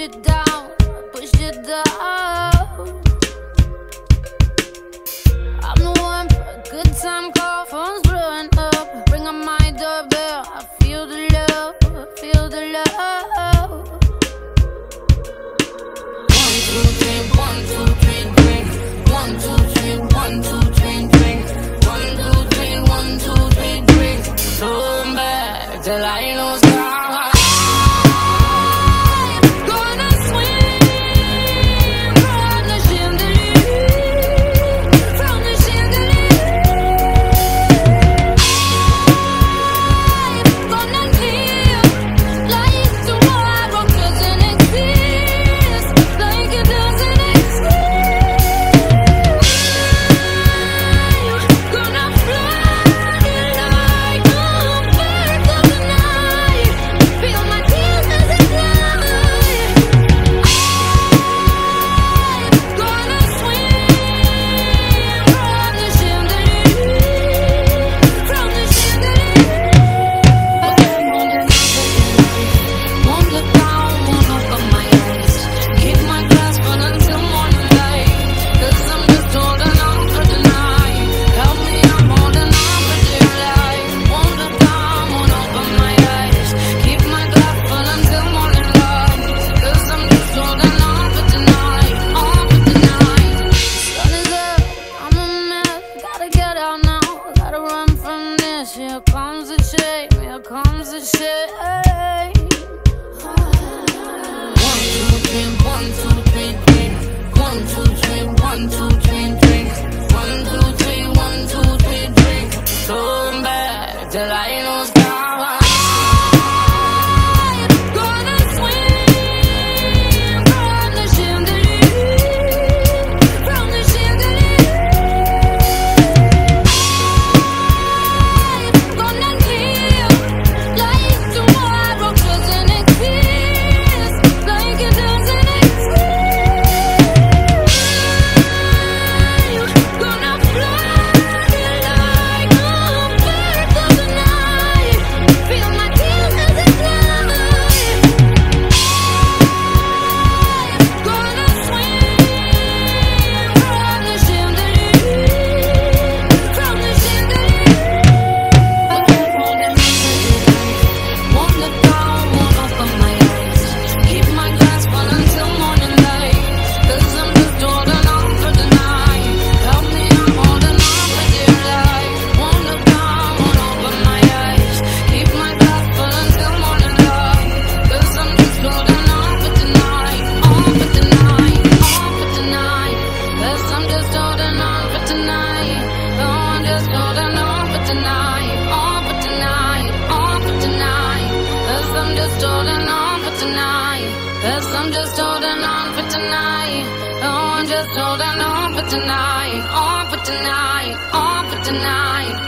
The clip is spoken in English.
it down, push it down. I'm the one for a good time call, phone's blowing up. Ring on my doorbell, I feel the love, I feel the love. 1, 2, 3, 1, 2, 3, drink. 1, 2, 3, 1, 2, 3, drink. 1, 2, 3, 1, 2, 3, drink. Throw back till I lose count. Here comes the shame, here comes the shame. 1, 2, 3, 1, 2, 3, drink. 1, 2, 3, 1, 2, 3, drink. 1, 2, 3, 1, 2, 3, drink. Throw back till I lose count. Cause I'm just holding on for tonight. Oh, I'm just holding on for tonight. On for tonight. On for tonight.